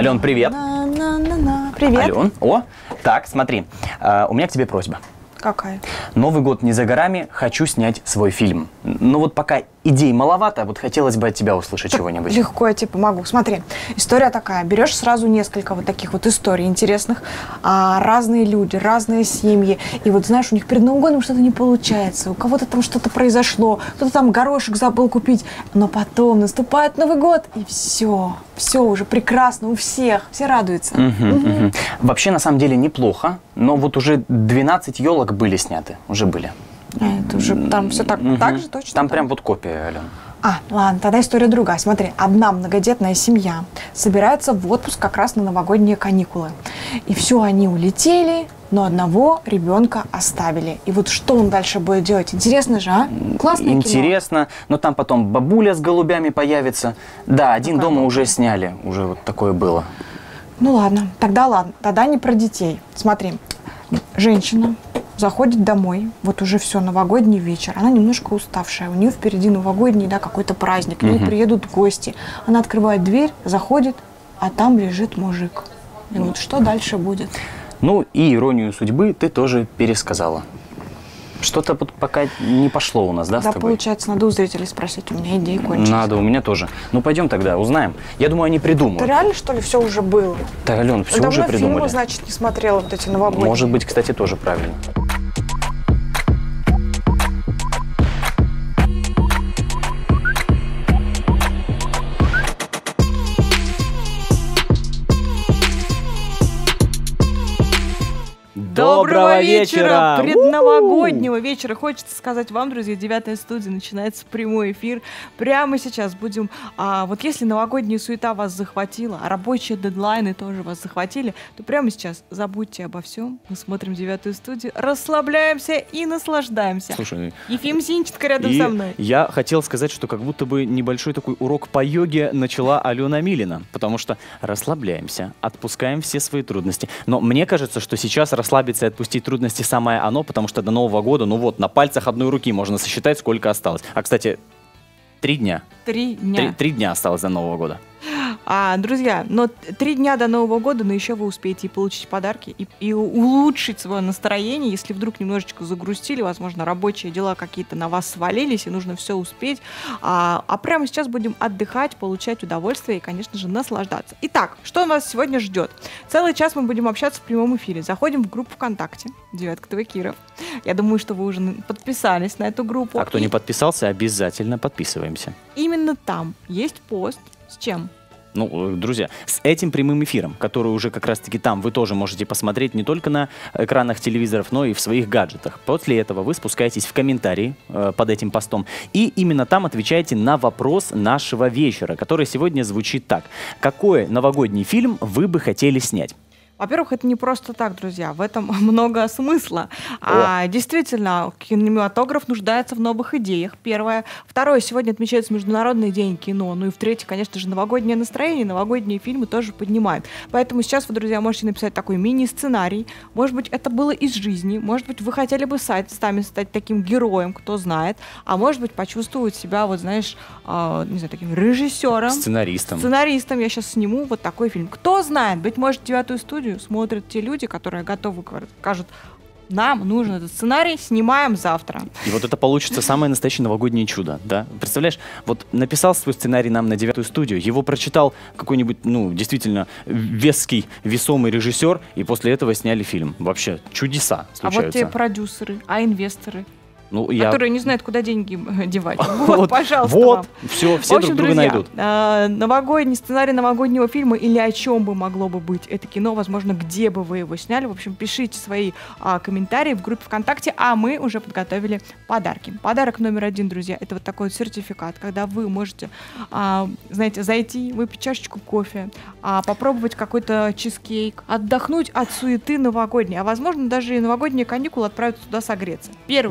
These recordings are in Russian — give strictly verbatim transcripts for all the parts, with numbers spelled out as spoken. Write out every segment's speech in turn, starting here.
Ален, привет. На -на -на -на. Привет. Ален, о, так, смотри, э, у меня к тебе просьба. Какая? Новый год не за горами, хочу снять свой фильм. Но вот пока идей маловато, вот хотелось бы от тебя услышать чего-нибудь. Легко, я тебе помогу. Смотри, история такая. Берешь сразу несколько вот таких вот историй интересных. А, разные люди, разные семьи. И вот знаешь, у них перед Новым годом что-то не получается. У кого-то там что-то произошло. Кто-то там горошек забыл купить. Но потом наступает Новый год, и все. Все уже прекрасно у всех. Все радуются. Угу, угу. Угу. Вообще, на самом деле, неплохо. Но вот уже двенадцать елок были сняты. Уже были. А, это уже там все так, угу. так же точно? Там так? прям вот копия, Ален. А, ладно, тогда история другая. Смотри, одна многодетная семья собирается в отпуск как раз на новогодние каникулы. И все, они улетели, но одного ребенка оставили. И вот что он дальше будет делать? Интересно же, а? Классное Интересно, кино. но там потом бабуля с голубями появится. Да, один Какая дома бабуля? уже сняли, уже вот такое было. Ну ладно, тогда ладно, тогда не про детей. Смотри, женщина заходит домой, вот уже все, новогодний вечер, она немножко уставшая, у нее впереди новогодний, да, какой-то праздник, к ней Мгм. приедут гости. Она открывает дверь, заходит, а там лежит мужик. И вот что дальше будет? Ну и иронию судьбы ты тоже пересказала. Что-то вот пока не пошло у нас, да, Да, с тобой? получается, надо у зрителей спросить, у меня идеи кончились. Надо, у меня тоже. Ну пойдем тогда, узнаем. Я думаю, они придумают. Это реально, что ли, все уже было? Да, Ален, все Давно уже придумали. фильмы, значит, не смотрела вот эти новогодние. Может быть, кстати, тоже правильно. Доброго вечера! Предновогоднего вечера. Хочется сказать вам, друзья, девятая студия, начинается прямой эфир. Прямо сейчас будем... А, вот если новогодняя суета вас захватила, а рабочие дедлайны тоже вас захватили, то прямо сейчас забудьте обо всем. Мы смотрим девятую студию, расслабляемся и наслаждаемся. Слушай, Ефим Зинченко рядом и со мной. я хотел сказать, что как будто бы небольшой такой урок по йоге начала Алена Милина, потому что расслабляемся, отпускаем все свои трудности. Но мне кажется, что сейчас расслабиться и отпустить трудности самое оно, потому что до Нового года, ну вот, на пальцах одной руки можно сосчитать, сколько осталось. А, кстати, три дня. Три дня. Три, три дня осталось до Нового года. А, друзья, но три дня до Нового года, но еще вы успеете и получить подарки, и, и улучшить свое настроение, если вдруг немножечко загрустили, возможно, рабочие дела какие-то на вас свалились, и нужно все успеть. А, а прямо сейчас будем отдыхать, получать удовольствие и, конечно же, наслаждаться. Итак, что нас сегодня ждет? Целый час мы будем общаться в прямом эфире. Заходим в группу ВКонтакте «Девятка ТВ Киров». Я думаю, что вы уже подписались на эту группу. А кто И не подписался, обязательно подписываемся. именно там есть пост с чем? Ну, друзья, с этим прямым эфиром, который уже как раз-таки там вы тоже можете посмотреть не только на экранах телевизоров, но и в своих гаджетах. После этого вы спускаетесь в комментарии э, под этим постом и именно там отвечаете на вопрос нашего вечера, который сегодня звучит так. Какой новогодний фильм вы бы хотели снять? Во-первых, это не просто так, друзья, в этом много смысла. А, действительно, кинематограф нуждается в новых идеях, первое. Второе, сегодня отмечается Международный день кино. Ну и в-третьих, конечно же, новогоднее настроение, новогодние фильмы тоже поднимают. Поэтому сейчас вы, друзья, можете написать такой мини-сценарий. Может быть, это было из жизни, может быть, вы хотели бы сами стать таким героем, кто знает, а может быть, почувствовать себя, вот знаешь, э, не знаю, таким режиссером. Сценаристом. Сценаристом я сейчас сниму вот такой фильм. Кто знает, быть может, девятую студию смотрят те люди, которые готовы, скажут, нам нужен этот сценарий, снимаем завтра. И вот это получится самое настоящее новогоднее чудо, да? Представляешь, вот написал свой сценарий нам на девятую студию, его прочитал какой-нибудь, ну, действительно веский, весомый режиссер, и после этого сняли фильм. Вообще чудеса случаются. А вот те продюсеры, а инвесторы? Ну, я... которые не знают, куда деньги девать. Вот, пожалуйста, вот, вам. все, все В общем, друг друга друзья, найдут. э, новогодний сценарий новогоднего фильма или о чем бы могло бы быть это кино, возможно, где бы вы его сняли. В общем, пишите свои а, комментарии в группе ВКонтакте, а мы уже подготовили подарки. Подарок номер один, друзья, это вот такой вот сертификат, когда вы можете, а, знаете, зайти, выпить чашечку кофе, а, попробовать какой-то чизкейк, отдохнуть от суеты новогодней, а возможно, даже и новогодние каникулы отправиться туда согреться. Первый подарок.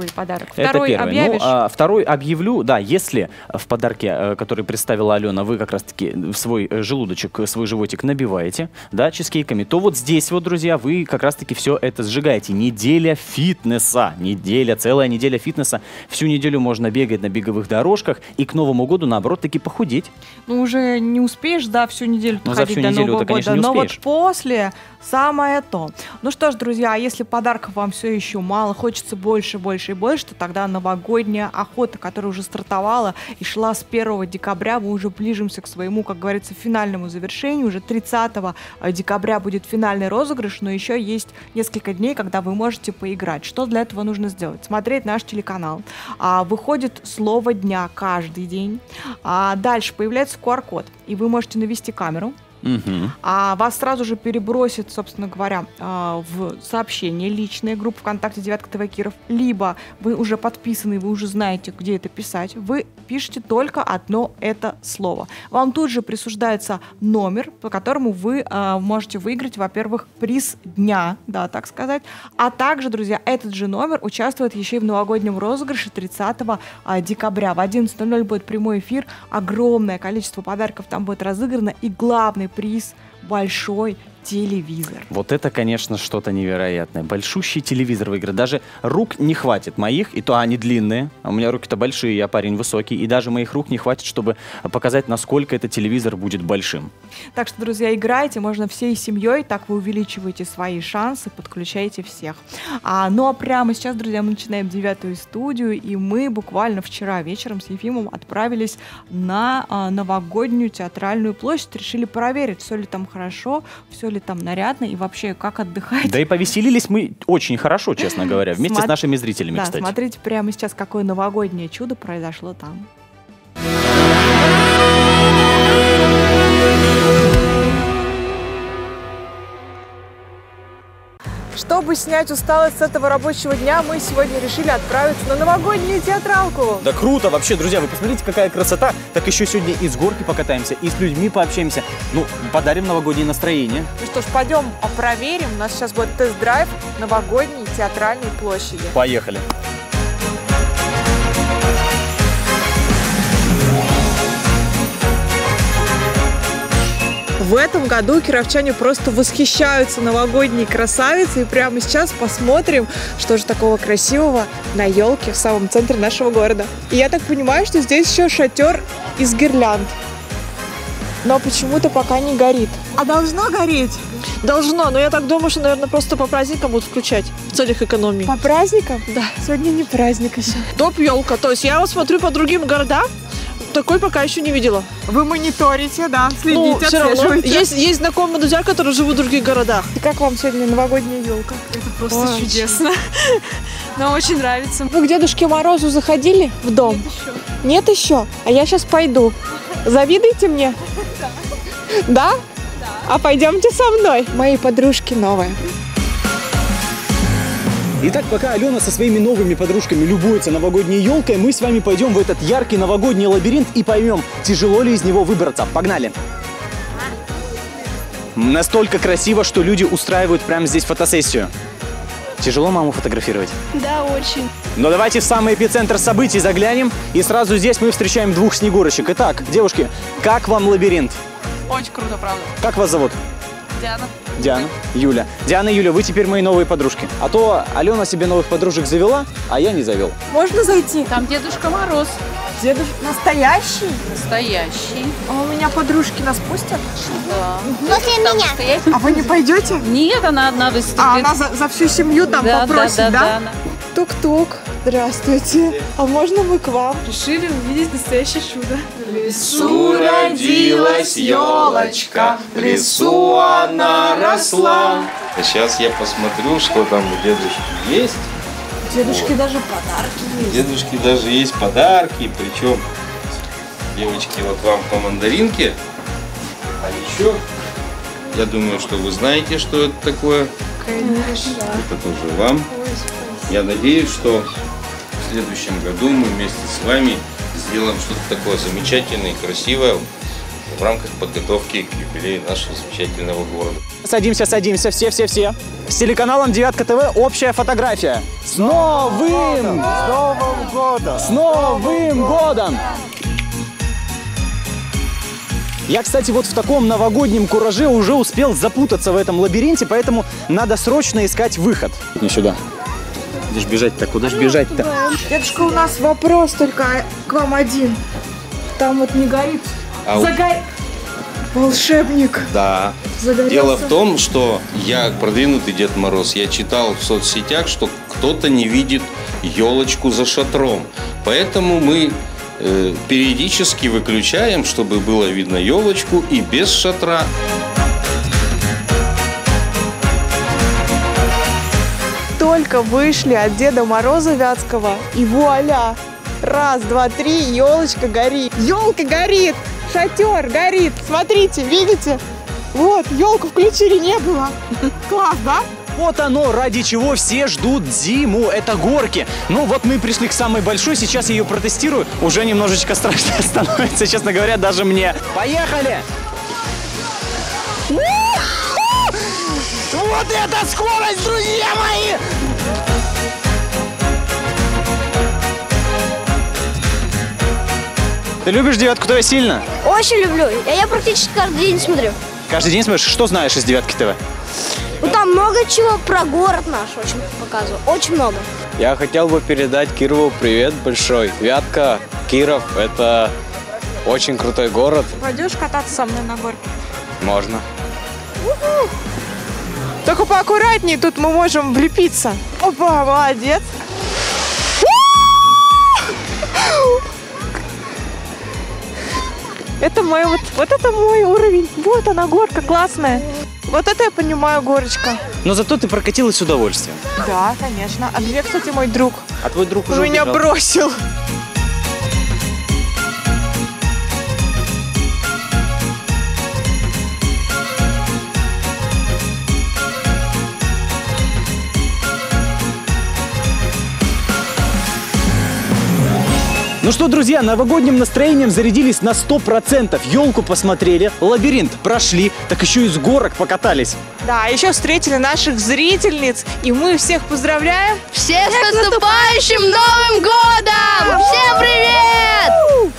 Так, второй Это первое. объявишь? Ну, а, второй объявлю, да, если в подарке, э, который представила Алена, вы как раз-таки свой э, желудочек, свой животик набиваете, да, чизкейками, то вот здесь вот, друзья, вы как раз-таки все это сжигаете. Неделя фитнеса, неделя, целая неделя фитнеса. Всю неделю можно бегать на беговых дорожках и к Новому году, наоборот, таки похудеть. Ну, уже не успеешь, да, всю неделю Ну, за ходить всю до неделю Нового ты, конечно, года. не Но вот успеешь. после самое то. Ну что ж, друзья, если подарков вам все еще мало, хочется больше, больше и больше, то тогда новогодняя охота, которая уже стартовала и шла с первого декабря, мы уже ближимся к своему, как говорится, финальному завершению. Уже тридцатого декабря будет финальный розыгрыш, но еще есть несколько дней, когда вы можете поиграть. Что для этого нужно сделать? Смотреть наш телеканал. А, выходит слово дня каждый день. А, дальше появляется ку ар код, и вы можете навести камеру. Мгм. А вас сразу же перебросит, собственно говоря, а, в сообщение личные, группа ВКонтакте «Девятка ТВ Киров», либо вы уже подписаны, вы уже знаете, где это писать, вы пишете только одно это слово. Вам тут же присуждается номер, по которому вы а, можете выиграть, во-первых, приз дня, да, так сказать, а также, друзья, этот же номер участвует еще и в новогоднем розыгрыше тридцатого декабря. В одиннадцать ноль ноль будет прямой эфир, огромное количество подарков там будет разыграно, и главный приз — большой телевизор. Вот это, конечно, что-то невероятное. Большущий телевизор выиграть. Даже рук не хватит моих, и то они длинные. А у меня руки-то большие, я парень высокий. И даже моих рук не хватит, чтобы показать, насколько этот телевизор будет большим. Так что, друзья, играйте, можно всей семьей, так вы увеличиваете свои шансы, подключайте всех. А, ну а прямо сейчас, друзья, мы начинаем девятую студию, и мы буквально вчера вечером с Ефимом отправились на а, новогоднюю театральную площадь, решили проверить, все ли там хорошо, все ли там нарядно и вообще как отдыхать. Да и повеселились мы очень хорошо, честно говоря, вместе Смо- с нашими зрителями, Да, кстати. смотрите прямо сейчас, какое новогоднее чудо произошло там. Чтобы снять усталость с этого рабочего дня, мы сегодня решили отправиться на новогоднюю театралку. Да круто вообще, друзья, вы посмотрите, какая красота. Так еще сегодня и с горки покатаемся, и с людьми пообщаемся. Ну, подарим новогоднее настроение. Ну что ж, пойдем проверим. У нас сейчас будет тест-драйв новогодней театральной площади. Поехали. В этом году кировчане просто восхищаются новогодней красавицей. И прямо сейчас посмотрим, что же такого красивого на елке в самом центре нашего города. И я так понимаю, что здесь еще шатер из гирлянд. Но почему-то пока не горит. А должно гореть? Должно, но я так думаю, что, наверное, просто по праздникам будут включать в целях экономии. По праздникам? Да. Сегодня не праздник еще. Топ-елка. То есть я вот смотрю по другим городам, такой пока еще не видела. Вы мониторите, да, Ну, следите, все равно. отслеживаете. Есть, есть знакомые друзья, которые живут в других городах. И как вам сегодня новогодняя елка? Это просто чудесно. Нам очень нравится. Вы к Дедушке Морозу заходили в дом? Нет еще. Нет еще? А я сейчас пойду. Завидуете мне? Да? Да. А пойдемте со мной. Мои подружки новые. Итак, пока Алена со своими новыми подружками любуется новогодней елкой, мы с вами пойдем в этот яркий новогодний лабиринт и поймем, тяжело ли из него выбраться. Погнали! Настолько красиво, что люди устраивают прямо здесь фотосессию. Тяжело маму фотографировать? Да, очень. Но давайте в самый эпицентр событий заглянем, и сразу здесь мы встречаем двух снегурочек. Итак, девушки, как вам лабиринт? Очень круто, правда. Как вас зовут? Диана. Диана, Юля. Диана и Юля, вы теперь мои новые подружки. А то Алена себе новых подружек завела, а я не завел. Можно зайти? Там Дедушка Мороз. Дедушка настоящий? Настоящий. А у меня подружки нас пустят? Да. После Там меня. настоящий. А вы не пойдете? Нет, она одна выступит. А она за, за всю семью там да, попросит, да? да? Да, да, Тук-тук. Здравствуйте. А можно мы к вам? Решили увидеть настоящее чудо. В лесу родилась елочка, в лесу она росла. А сейчас я посмотрю, что там у дедушки есть. У дедушки даже подарки У есть. дедушки даже есть подарки, причем, девочки, вот вам по мандаринке. А еще, я думаю, что вы знаете, что это такое. Конечно. Это тоже вам. Я надеюсь, что в следующем году мы вместе с вами сделаем что-то такое замечательное и красивое в рамках подготовки к юбилею нашего замечательного города. Садимся, садимся, все-все-все. С телеканалом Девятка ТВ общая фотография. С Новым! С Новым годом! С Новым годом! Я, кстати, вот в таком новогоднем кураже уже успел запутаться в этом лабиринте, поэтому надо срочно искать выход. Не сюда. Куда ж бежать-то? Куда ж бежать-то? Дедушка, у нас вопрос только к вам один. Там вот не горит. А Загорит. Волшебник. Да. Загорелся. Дело в том, что я продвинутый Дед Мороз. Я читал в соцсетях, что кто-то не видит елочку за шатром. Поэтому мы э, периодически выключаем, чтобы было видно елочку и без шатра. Только вышли от Деда Мороза Вятского, и вуаля! Раз, два, три, елочка горит. Елка горит! Шатер горит! Смотрите, видите? Вот, елку включили, не было. Класс, да? Вот оно, ради чего все ждут зиму. Это горки. Ну вот мы пришли к самой большой, сейчас я ее протестирую. Уже немножечко страшно становится, честно говоря, даже мне. Поехали! Вот это скорость, друзья мои! Ты любишь Девятку ТВ сильно? Очень люблю. Я, я практически каждый день смотрю. Каждый день смотришь? Что знаешь из Девятки ТВ? Ну там много чего про город наш очень показывал. Очень много. Я хотел бы передать Кирову привет большой. Вятка, Киров – это очень крутой город. Пойдешь кататься со мной на горке? Можно. У-ху. Только поаккуратнее, тут мы можем влепиться. Опа, молодец. Это мой, вот, вот это мой уровень. Вот она, горка классная. Вот это я понимаю, горочка. Но зато ты прокатилась с удовольствием. Да, конечно. А где, кстати, мой друг? А твой друг уже меня убежал. бросил. Ну что, друзья, новогодним настроением зарядились на сто процентов. Елку посмотрели, лабиринт прошли, так еще и с горок покатались. Да, еще встретили наших зрительниц, и мы всех поздравляем. Всех с наступающим Новым годом! Всем привет!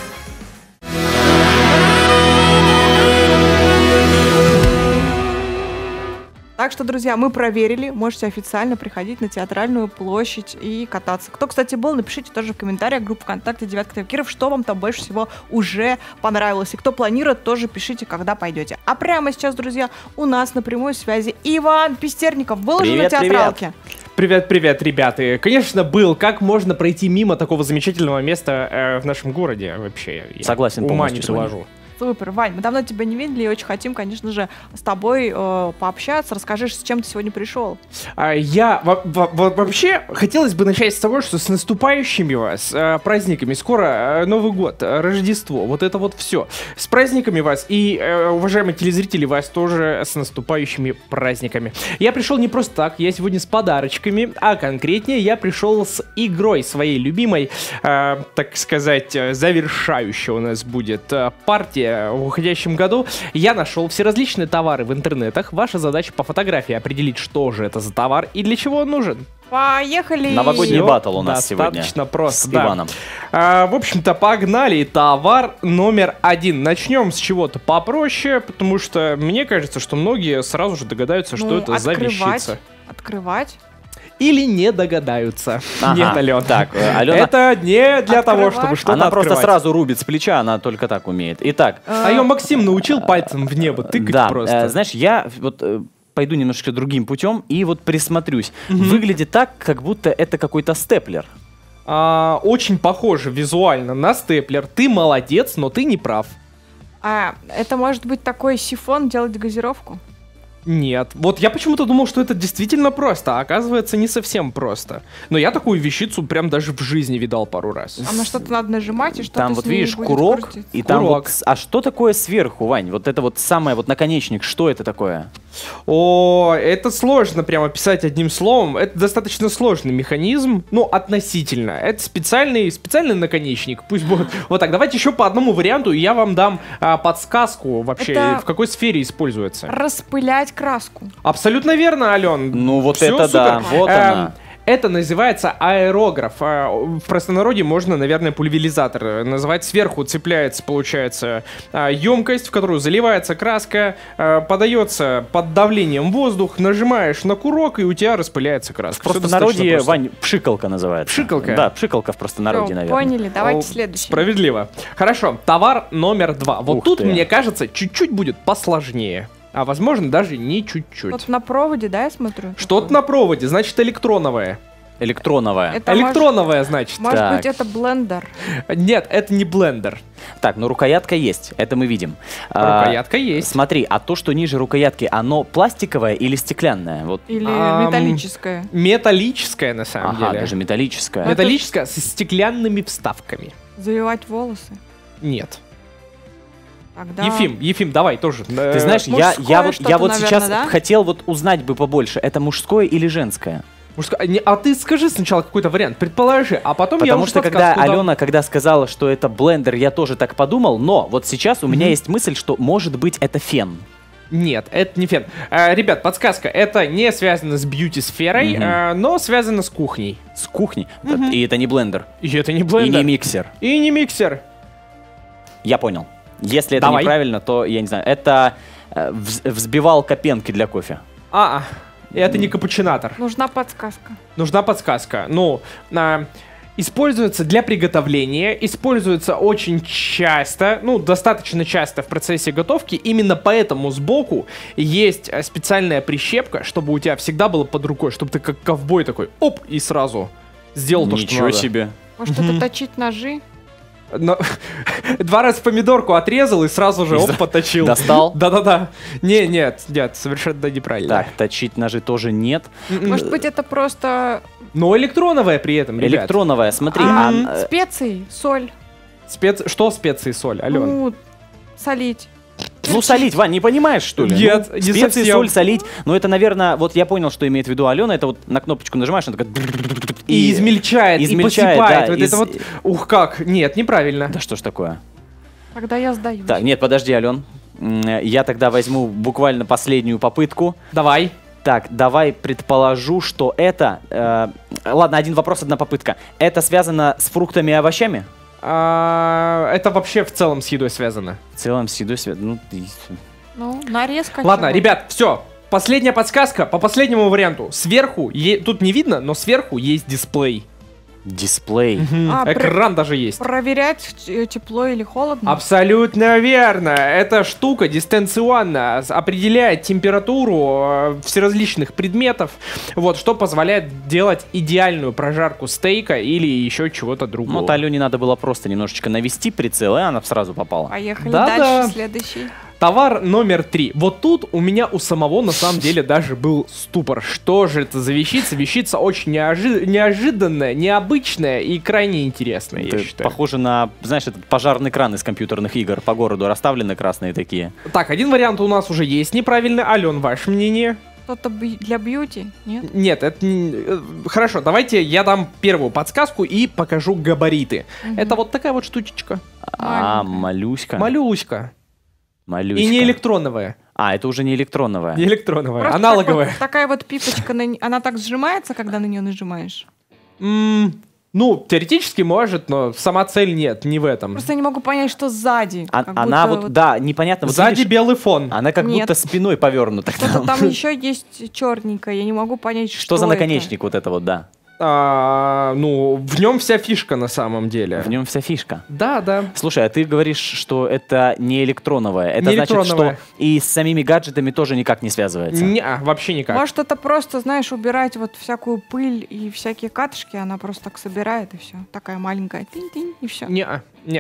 Так что, друзья, мы проверили. Можете официально приходить на Театральную площадь и кататься. Кто, кстати, был, напишите тоже в комментариях группу ВКонтакте Девятка ТВ Киров, что вам там больше всего уже понравилось. И кто планирует, тоже пишите, когда пойдете. А прямо сейчас, друзья, у нас на прямой связи Иван Пестерников. Был же на театралке. Привет, привет, ребята. Конечно, был. Как можно пройти мимо такого замечательного места э, в нашем городе вообще? Согласен, ума полностью не с вами. приложу. Супер, Вань, мы давно тебя не видели и очень хотим, конечно же, с тобой э, пообщаться. Расскажи, с чем ты сегодня пришел. А, я во- во- во- вообще хотелось бы начать с того, что с наступающими вас э, праздниками. Скоро э, Новый год, э, Рождество, вот это вот все. С праздниками вас и, э, уважаемые телезрители, вас тоже с наступающими праздниками. Я пришел не просто так, я сегодня с подарочками, а конкретнее я пришел с игрой своей любимой, э, так сказать, э, завершающая у нас будет э, партия в уходящем году. Я нашел все различные товары в интернетах. Ваша задача по фотографии определить, что же это за товар и для чего он нужен. Поехали! Новогодний баттл у нас сегодня. Достаточно просто, с да. Иваном. А, в общем-то, погнали. Товар номер один. Начнем с чего-то попроще, потому что мне кажется, что многие сразу же догадаются, Ну, что это за открывать, вещица. Открывать. Или не догадаются. Ага. Нет, Алена. Так, э, Алена- Это не для того, Открывать. чтобы что-то Она просто открывать. сразу рубит с плеча, она только так умеет. Итак, А ее Максим научил пальцем в небо тыкать да, просто. э, знаешь, я вот э, пойду немножко другим путем и вот присмотрюсь. Выглядит так, как будто это какой-то степлер. А, очень похоже визуально на степлер. Ты молодец, но ты не прав. А, это может быть такой сифон делать газировку? Нет. Вот я почему-то думал, что это действительно просто, а оказывается не совсем просто. Но я такую вещицу прям даже в жизни видал пару раз. А на что-то надо нажимать, и что-то Там с вот ней видишь будет курок, крутиться. и там Курок. вот... с- А что такое сверху, Вань? Вот это вот самое вот наконечник, что это такое? О, это сложно прямо описать одним словом. Это достаточно сложный механизм, ну, относительно. Это специальный, специальный наконечник. Пусть будет. Вот так, давайте еще по одному варианту, и я вам дам а, подсказку вообще, Это- в какой сфере используется. Распылять краску. Абсолютно верно, Ален. Ну вот Всё это да, супер. вот Эм, она. Это называется аэрограф. А, В простонародье можно, наверное, пульверизатор э, называть. Сверху цепляется, получается, а, емкость, в которую заливается краска, а, подается под давлением воздух, нажимаешь на курок, и у тебя распыляется краска. В Всё достаточно простонародье, просто. Вань, пшикалка называется. Пшикалка? Да, пшикалка в простонародье, Всё, наверное. поняли, давайте О, следующий. Справедливо. Хорошо, товар номер два. Вот Ух тут, ты. мне кажется, чуть-чуть будет посложнее. А возможно, даже не чуть-чуть. Вот на проводе, да, я смотрю? Что-то на проводе, значит, электроновое. Электроновая. Это может- Электроновое, значит. Может Так. быть, это блендер. Нет, это не блендер. Так, ну рукоятка есть, это мы видим. А, Рукоятка есть. Смотри, а то, что ниже рукоятки, оно пластиковое или стеклянное? Вот. Или Ам, металлическое. Металлическое, на самом Ага, деле. даже металлическое. Это- Металлическое со стеклянными вставками. Завивать волосы. Нет. Тогда... Ефим, Ефим, давай тоже. Ты знаешь, я, мужское я вот, что-то, я вот наверное, сейчас да? хотел вот узнать бы побольше, это мужское или женское? Мужское- не, а ты скажи сначала какой-то вариант, предположи, а потом я Потому уже что когда подсказку дам. Алена, когда сказала, что это блендер, я тоже так подумал, но вот сейчас у меня Мгм. есть мысль, что может быть это фен. Нет, это не фен. А, ребят, подсказка. Это не связано с бьюти-сферой, Мгм. а, но связано с кухней. С кухни. Мгм. И это не блендер. И это не И блендер. не миксер. И не миксер. Я понял. Если это Давай. неправильно, то я не знаю. Это э, вз- взбивалка пенки для кофе. А, это не капучинатор. Нужна подсказка. Нужна подсказка. Ну, а, используется для приготовления, используется очень часто, ну, достаточно часто в процессе готовки. Именно поэтому сбоку есть а, специальная прищепка, чтобы у тебя всегда было под рукой, чтобы ты как ковбой такой, оп, и сразу сделал то, что Ничего надо. себе. Может, Мгм. это точить ножи? Но- Два раза помидорку отрезал и сразу же И оп, за- поточил. Достал? Да-да-да. Не, нет, нет, совершенно неправильно. Так, точить ножи тоже нет. М-м. Может быть, это просто Но электроновая при этом, ребят. Электроновая, смотри. а, а, э, специи, соль. Спец... Что специи соль, Ален? Ну, солить. Ну, солить, Вань, не понимаешь, что ли? Нет, Ну, не специи, совсем. соль, солить. Но это, наверное, вот я понял, что имеет в виду Алена. Это вот на кнопочку нажимаешь, она такая... И измельчает, измельчает, и посыпает. да, вот из- это вот... Ух, как. Нет, неправильно. Да что ж такое? Тогда я сдаюсь. Так, нет, подожди, Ален. М, Я тогда возьму буквально последнюю попытку. Давай. Так, давай предположу, что это... э, ладно, один вопрос, одна попытка. Это связано с фруктами и овощами? А, это вообще в целом с едой связано. В целом, с едой связано. Ну, ты- Ну, нарезка. Ладно, чего? ребят, все. Последняя подсказка по последнему варианту. Сверху, е- тут не видно, но сверху есть дисплей. дисплей. Мгм. А, Экран даже есть. Проверять, э, тепло или холодно? Абсолютно верно. Эта штука дистанционно с- определяет температуру э, всеразличных предметов, вот, что позволяет делать идеальную прожарку стейка или еще чего-то другого. Ну, вот Алене надо было просто немножечко навести прицел, и она сразу попала. Поехали Да-да. дальше, следующий. Товар номер три. Вот тут у меня у самого на самом деле даже был ступор. Что же это за вещица? Вещица очень неожи- неожиданная, необычная и крайне интересная, я Это считаю. похоже на, знаешь, этот пожарный кран из компьютерных игр. По городу расставлены красные такие. Так, один вариант у нас уже есть неправильный. Ален, ваше мнение? Что-то бью- для бьюти, нет? Нет, это не... э, Хорошо, давайте я дам первую подсказку и покажу габариты. Мгм. Это вот такая вот штучечка. А, Маленькая. малюська. Малюська. Малюська. И не электроновая. А, это уже не электроновая. Не электроновая, Просто аналоговая. так вот- такая вот пипочка, на н- она так сжимается, когда на нее нажимаешь. М, Ну, теоретически может, но сама цель нет, не в этом. Просто я не могу понять, что сзади. А- как она будто вот, да, непонятно. Вот Сзади видишь, белый фон. она как Нет. будто спиной повернута. к Что-то нам. там еще есть черненькое, я не могу понять, что Что за это. наконечник вот это вот, да? А, ну, в нем вся фишка на самом деле. В нем вся фишка. Да, да. Слушай, а ты говоришь, что это не электроновая. Это Не значит, электроновая. что и с самими гаджетами тоже никак не связывается. Не, а, вообще никак. Может, это просто, знаешь, убирать вот всякую пыль и всякие катышки, она просто так собирает, и все. Такая маленькая, тынь-тынь, и все. Не, не.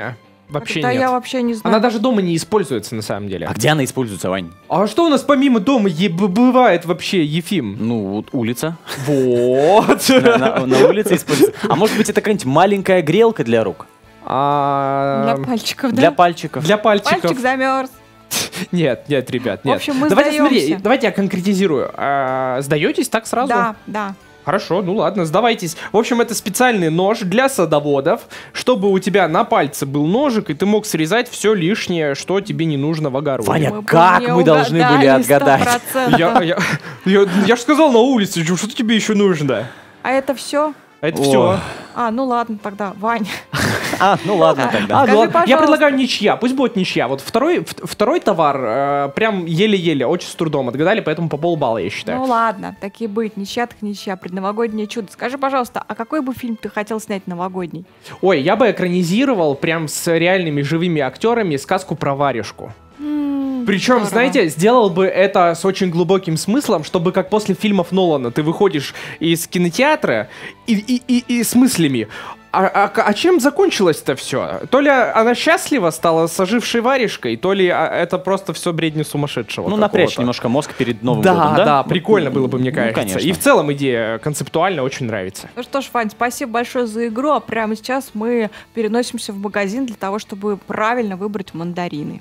Вообще Да нет. я вообще не знаю. Она даже дома не используется на самом деле. А где она используется, Вань? А что у нас помимо дома е- б- бывает вообще, Ефим? Ну, вот улица. Вот. На, на- на улице используется. А может быть, это какая-нибудь маленькая грелка для рук? А, Для пальчиков, да? Для пальчиков. Для пальчиков. Пальчик замерз. Нет, нет, ребят, нет. В общем, мы давайте, смотри, сдаемся. давайте я конкретизирую. А, сдаетесь так сразу? Да, да. Хорошо, ну ладно, сдавайтесь. В общем, это специальный нож для садоводов, чтобы у тебя на пальце был ножик, и ты мог срезать все лишнее, что тебе не нужно в огороде. Ваня, Мы бы как не мы должны были угадали сто отгадать? процентов. Я, я, я, я же сказал на улице, что тебе еще нужно? А это все? Это Ой. все. А, ну ладно тогда, Вань. А, ну ладно тогда. А, Скажи, ну ладно. Я пожалуйста. предлагаю ничья, пусть будет ничья. Вот второй, в- второй товар э, прям еле-еле, очень с трудом отгадали, поэтому по полбалла, я считаю. Ну ладно, такие быть, ничья так ничья, предновогоднее чудо. Скажи, пожалуйста, а какой бы фильм ты хотел снять новогодний? Ой, я бы экранизировал прям с реальными живыми актерами сказку про варежку. Причем, здорово. знаете, сделал бы это с очень глубоким смыслом, чтобы как после фильмов Нолана ты выходишь из кинотеатра и, и, и, и с мыслями. А, а, а чем закончилось-то все? То ли она счастлива стала с ожившей варежкой, то ли а, это просто все бредни сумасшедшего. Ну, напрячь какого-то. немножко мозг перед Новым Да, годом, да, да? прикольно было бы, мне Ну, кажется. конечно. И в целом идея концептуально очень нравится. Ну что ж, Вань, спасибо большое за игру, а прямо сейчас мы переносимся в магазин для того, чтобы правильно выбрать мандарины.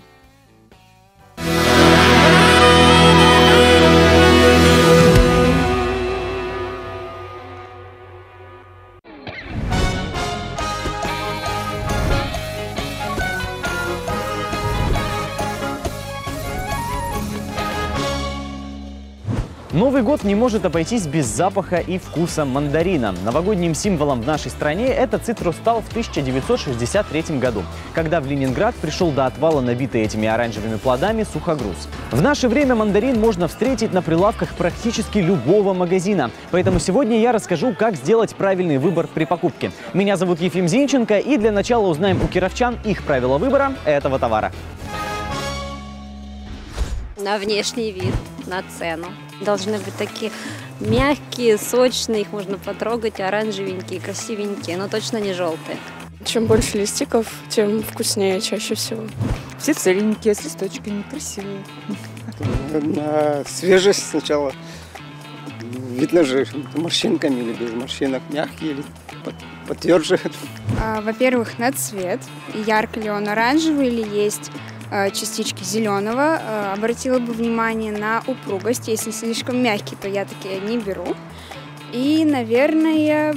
Новый год не может обойтись без запаха и вкуса мандарина. Новогодним символом в нашей стране этот цитрус стал в тысяча девятьсот шестьдесят третьем году, когда в Ленинград пришел до отвала набитый этими оранжевыми плодами сухогруз. В наше время мандарин можно встретить на прилавках практически любого магазина. Поэтому сегодня я расскажу, как сделать правильный выбор при покупке. Меня зовут Ефим Зинченко, и для начала узнаем у кировчан их правила выбора этого товара. На внешний вид, на цену. Должны быть такие мягкие, сочные, их можно потрогать, оранжевенькие, красивенькие, но точно не желтые. Чем больше листиков, тем вкуснее чаще всего. Все целенькие, с листочками, красивые. На свежесть сначала. Видно же, морщинками или без морщинок, мягкие или потверже. А, во-первых, на цвет. Ярко ли он оранжевый или есть а, частички зеленого. А, обратила бы внимание на упругость. Если слишком мягкий, то я такие не беру. И, наверное,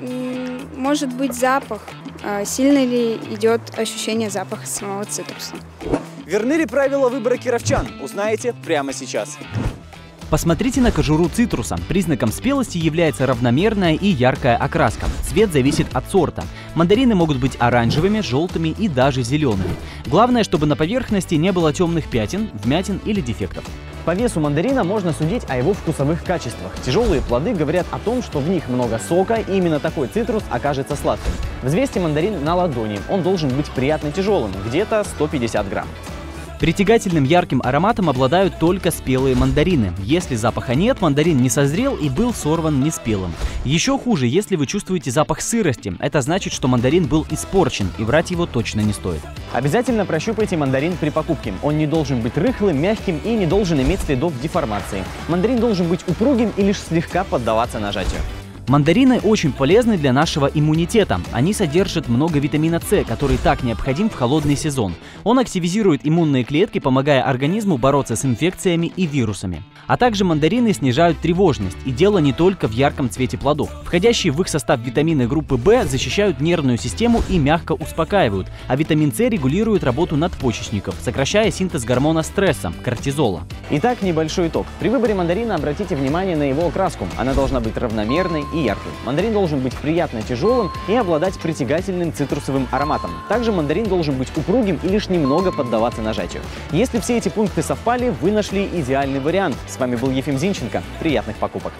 м, может быть запах. А, сильно ли идет ощущение запаха самого цитруса. Верны ли правила выбора кировчан? Узнаете прямо сейчас. Посмотрите на кожуру цитруса. Признаком спелости является равномерная и яркая окраска. Цвет зависит от сорта. Мандарины могут быть оранжевыми, желтыми и даже зелеными. Главное, чтобы на поверхности не было темных пятен, вмятин или дефектов. По весу мандарина можно судить о его вкусовых качествах. Тяжелые плоды говорят о том, что в них много сока, и именно такой цитрус окажется сладким. Взвесьте мандарин на ладони. Он должен быть приятно тяжелым, где-то сто пятьдесят грамм. Притягательным ярким ароматом обладают только спелые мандарины. Если запаха нет, мандарин не созрел и был сорван неспелым. Еще хуже, если вы чувствуете запах сырости. Это значит, что мандарин был испорчен, и брать его точно не стоит. Обязательно прощупайте мандарин при покупке. Он не должен быть рыхлым, мягким и не должен иметь следов деформации. Мандарин должен быть упругим и лишь слегка поддаваться нажатию. Мандарины очень полезны для нашего иммунитета. Они содержат много витамина С, который так необходим в холодный сезон. Он активизирует иммунные клетки, помогая организму бороться с инфекциями и вирусами. А также мандарины снижают тревожность, и дело не только в ярком цвете плодов. Входящие в их состав витамины группы В защищают нервную систему и мягко успокаивают, а витамин С регулирует работу надпочечников, сокращая синтез гормона стресса – кортизола. Итак, небольшой итог. При выборе мандарина обратите внимание на его окраску. Она должна быть равномерной и яркой. Мандарин должен быть приятно тяжелым и обладать притягательным цитрусовым ароматом. Также мандарин должен быть упругим и лишь немного поддаваться нажатию. Если все эти пункты совпали, вы нашли идеальный вариант. С вами был Ефим Зинченко. Приятных покупок!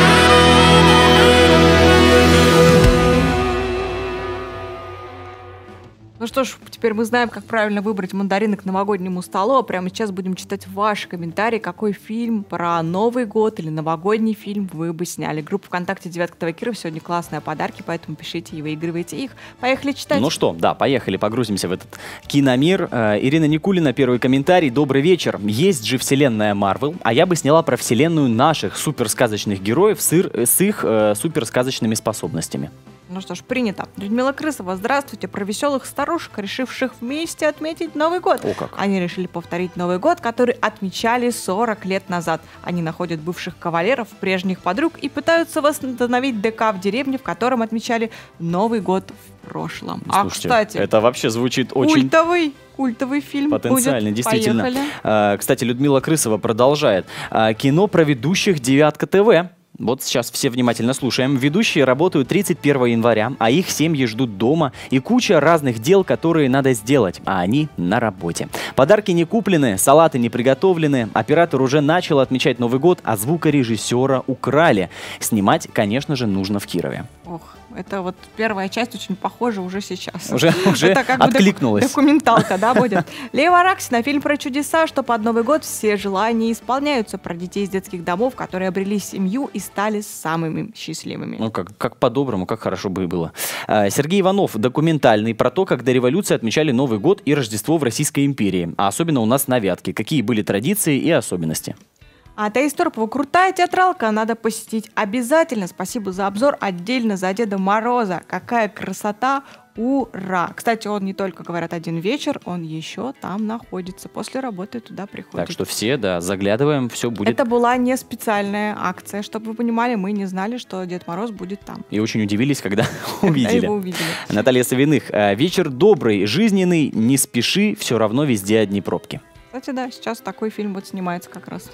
Ну Ну что ж, теперь мы знаем, как правильно выбрать мандарины к новогоднему столу. А прямо сейчас будем читать ваши комментарии, какой фильм про Новый год или новогодний фильм вы бы сняли. Группа ВКонтакте «Девятка ТВ Киров». Сегодня классные подарки, поэтому пишите и выигрывайте их. Поехали читать. Ну что, да, поехали, погрузимся в этот киномир. Э, Ирина Никулина, первый комментарий. Добрый вечер. Есть же вселенная Марвел, а я бы сняла про вселенную наших суперсказочных героев с, ир, с их э, суперсказочными способностями. Ну что ж, принято. Людмила Крысова, здравствуйте. Про веселых старушек, решивших вместе отметить Новый год. О, как. Они решили повторить Новый год, который отмечали сорок лет назад. Они находят бывших кавалеров, прежних подруг и пытаются восстановить ДК в деревне, в котором отмечали Новый год в прошлом. Слушайте, а, кстати, это вообще звучит очень... Культовый. Культовый фильм Потенциально, будет. действительно. Поехали. А, кстати, Людмила Крысова продолжает. А, кино про ведущих «Девятка ТВ». Вот сейчас все внимательно слушаем. Ведущие работают тридцать первого января, а их семьи ждут дома и куча разных дел, которые надо сделать, а они на работе. Подарки не куплены, салаты не приготовлены, оператор уже начал отмечать Новый год, а звукорежиссера украли. Снимать, конечно же, нужно в Кирове. Ох, это вот первая часть очень похожа уже сейчас. Уже, уже это как откликнулась. Бы документалка, да, будет. Лева Раксина, фильм про чудеса, что под Новый год все желания исполняются, про детей из детских домов, которые обрели семью и стали самыми счастливыми. Ну, как, как по-доброму, как хорошо бы и было. А, Сергей Иванов, документальный, про то, как до революции отмечали Новый год и Рождество в Российской империи, а особенно у нас на Вятке, какие были традиции и особенности. А Таис Торпова, крутая театралка, надо посетить обязательно. Спасибо за обзор, отдельно за Деда Мороза. Какая красота! Ура! Кстати, он не только, говорят, один вечер, он еще там находится. После работы туда приходит. Так что все, да, заглядываем, все будет. Это была не специальная акция, чтобы вы понимали, мы не знали, что Дед Мороз будет там. И очень удивились, когда увидели. его увидели. Наталья Савиных, вечер добрый, жизненный, не спеши, все равно везде одни пробки. Кстати, да, сейчас такой фильм вот снимается как раз.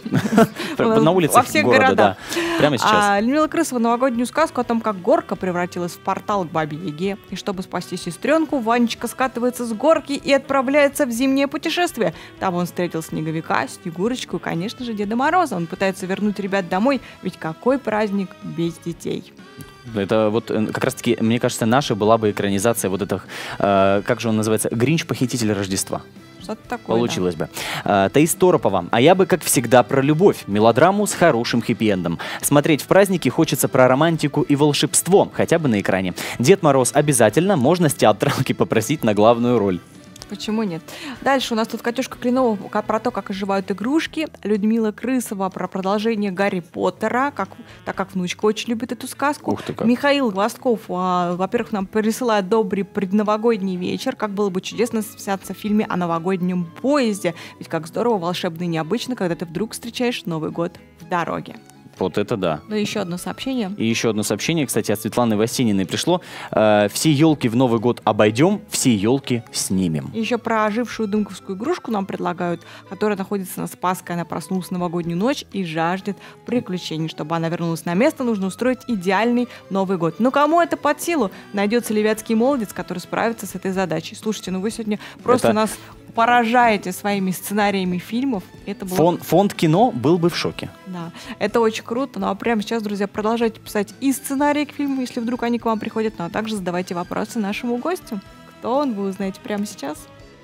На улицах города, да. Прямо сейчас. Людмила Крысова новогоднюю сказку о том, как горка превратилась в портал к Бабе Яге. И чтобы спасти сестренку, Ванечка скатывается с горки и отправляется в зимнее путешествие. Там он встретил Снеговика, Снегурочку и, конечно же, Деда Мороза. Он пытается вернуть ребят домой, ведь какой праздник без детей. Это вот как раз-таки, мне кажется, наша была бы экранизация вот этих, э, как же он называется, «Гринч. Похититель Рождества». Что-то такое, Получилось да. бы. А, Таис Торопова. А я бы, как всегда, про любовь. Мелодраму с хорошим хэппи-эндом. Смотреть в праздники хочется про романтику и волшебство, хотя бы на экране. Дед Мороз обязательно, можно с театралки попросить на главную роль. Почему нет? Дальше у нас тут Катюшка Клинова про то, как оживают игрушки. Людмила Крысова про продолжение Гарри Поттера, как, так как внучка очень любит эту сказку. Ух ты как. Михаил Гвоздков, а, во-первых, нам присылает добрый предновогодний вечер. Как было бы чудесно сняться в фильме о новогоднем поезде. Ведь как здорово, волшебно и необычно, когда ты вдруг встречаешь Новый год в дороге. Вот это да. Ну, еще одно сообщение. И еще одно сообщение, кстати, от Светланы Васининой пришло. Э, все елки в Новый год обойдем, все елки снимем. И еще про ожившую дымковскую игрушку нам предлагают, которая находится на Спасской. Она проснулась в новогоднюю ночь и жаждет приключений. Чтобы она вернулась на место, нужно устроить идеальный Новый год. Но кому это под силу? Найдется ли вятский молодец, который справится с этой задачей? Слушайте, ну вы сегодня просто это... нас поражаете своими сценариями фильмов. Это было... Фон, фонд кино был бы в шоке. Да, это очень круто. Ну а прямо сейчас, друзья, продолжайте писать и сценарии к фильму, если вдруг они к вам приходят, ну а также задавайте вопросы нашему гостю. Кто он, вы узнаете прямо сейчас.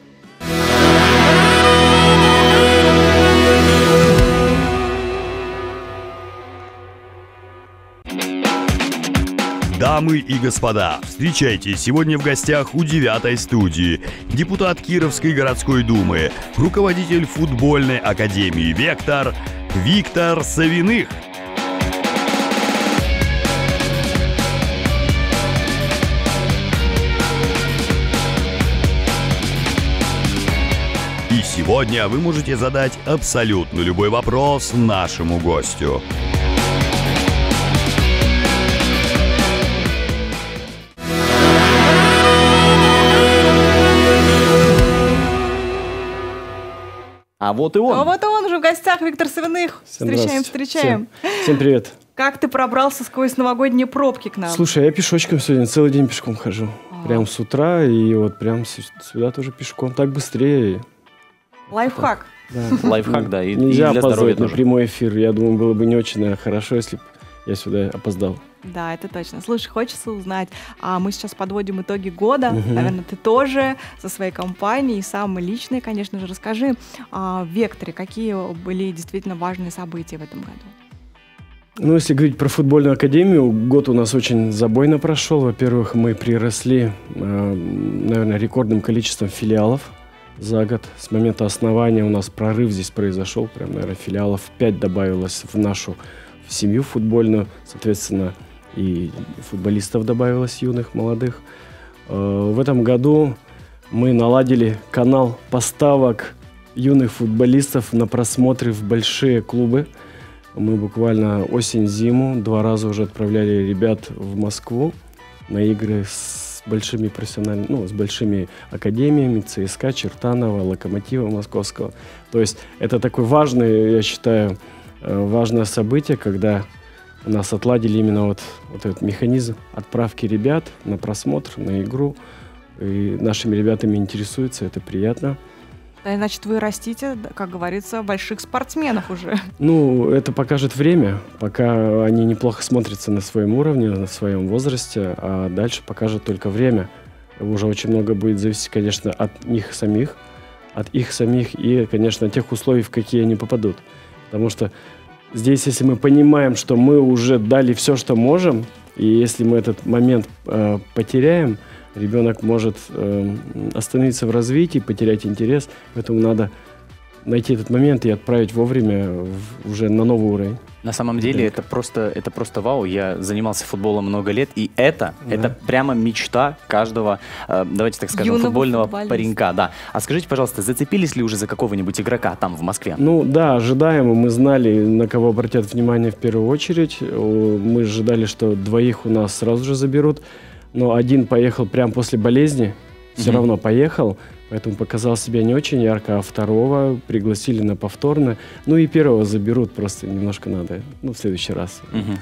Дамы и господа, встречайте, сегодня в гостях у девятой студии депутат Кировской городской думы, руководитель футбольной академии «Вектор» Виктор Савиных. И сегодня вы можете задать абсолютно любой вопрос нашему гостю. А вот и он. А вот он уже в гостях, Виктор Савиных. Всем встречаем, встречаем. Всем, всем привет. Как ты пробрался сквозь новогодние пробки к нам? Слушай, я пешочком сегодня целый день пешком хожу. А. Прям с утра и вот прям сюда тоже пешком. Так быстрее. Лайфхак. Да. Лайфхак, да. И, Нельзя и для опоздать на тоже. Прямой эфир. Я думаю, было бы не очень, наверное, хорошо, если бы я сюда опоздал. Да, это точно. Слушай, хочется узнать, а мы сейчас подводим итоги года, Мгм. наверное, ты тоже со своей компанией, самые личные, конечно же, расскажи а, в «Векторе», какие были действительно важные события в этом году? Ну, если говорить про футбольную академию, год у нас очень забойно прошел. Во-первых, мы приросли, э, наверное, рекордным количеством филиалов за год. С момента основания у нас прорыв здесь произошел. Прям, наверное, филиалов пять добавилось в нашу в семью футбольную. Соответственно, и футболистов добавилось юных, молодых. Э, в этом году мы наладили канал поставок юных футболистов на просмотры в большие клубы. Мы буквально осень-зиму два раза уже отправляли ребят в Москву на игры с большими профессиональными, ну, с большими академиями, ЦСКА, Чертанова, Локомотива Московского. То есть это такой важный, я считаю, важное событие, когда у нас отладили именно вот, вот этот механизм отправки ребят на просмотр, на игру. И нашими ребятами интересуются, это приятно. Да, значит, вы растите, как говорится, больших спортсменов уже. Ну, это покажет время, пока они неплохо смотрятся на своем уровне, на своем возрасте, а дальше покажет только время. Уже очень много будет зависеть, конечно, от них самих, от их самих и, конечно, от тех условий, в какие они попадут. Потому что здесь, если мы понимаем, что мы уже дали все, что можем, и если мы этот момент э, потеряем, ребенок может э, остановиться в развитии, потерять интерес, поэтому надо найти этот момент и отправить вовремя в, уже на новый уровень. На самом деле это просто, это просто вау. Я занимался футболом много лет, и это, да. это прямо мечта каждого, э, давайте так скажем, юного футбольного футболиста. паренька. Да. А скажите, пожалуйста, зацепились ли уже за какого-нибудь игрока там, в Москве? Ну да, ожидаемо. Мы знали, на кого обратят внимание в первую очередь. Мы ожидали, что двоих у нас сразу же заберут. Но один поехал прямо после болезни, все mm-hmm. равно поехал, поэтому показал себя не очень ярко, а второго пригласили на повторно. Ну и первого заберут, просто немножко надо, ну, в следующий раз.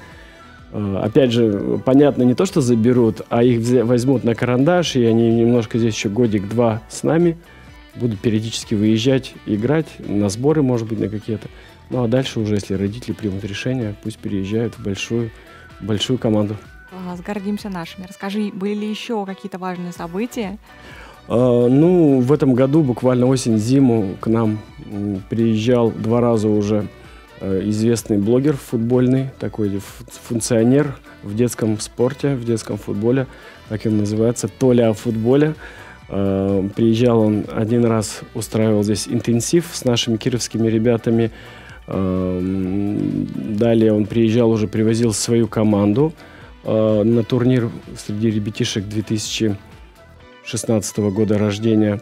Mm-hmm. Опять же, понятно, не то, что заберут, а их взя- возьмут на карандаш, и они немножко здесь еще годик-два с нами, будут периодически выезжать, играть, на сборы, может быть, на какие-то. Ну а дальше уже, если родители примут решение, пусть переезжают в большую, большую команду. Гордимся нашими. Расскажи, были ли еще какие-то важные события? А, ну, в этом году, буквально осень-зиму, к нам м, приезжал два раза уже э, известный блогер футбольный, такой функционер в детском спорте, в детском футболе, как он называется, Толя о футболе. А, приезжал он один раз, устраивал здесь интенсив с нашими кировскими ребятами. А, далее он приезжал, уже привозил свою команду на турнир среди ребятишек две тысячи шестнадцатого года рождения.